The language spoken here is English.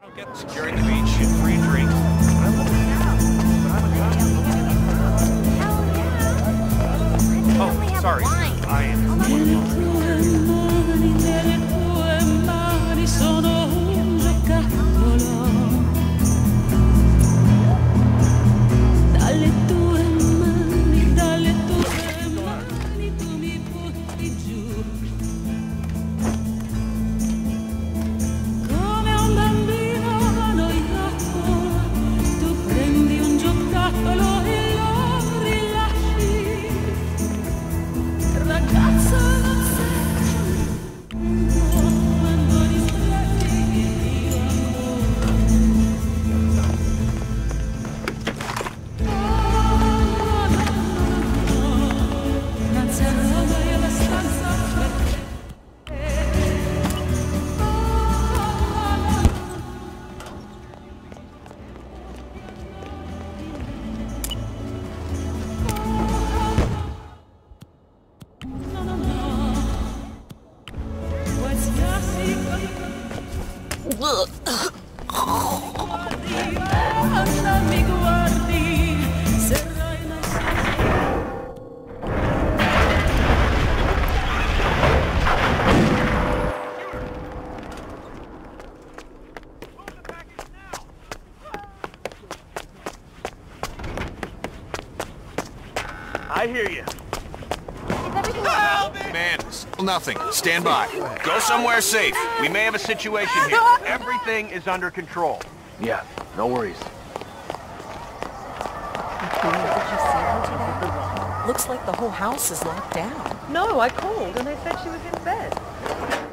Securing the beach, free drink. Oh, sorry. I hear you. Man, nothing. Stand by. Go somewhere safe. We may have a situation here. Everything is under control. Yeah, no worries. Did you see her today? Looks like the whole house is locked down. No, I called and they said she was in bed.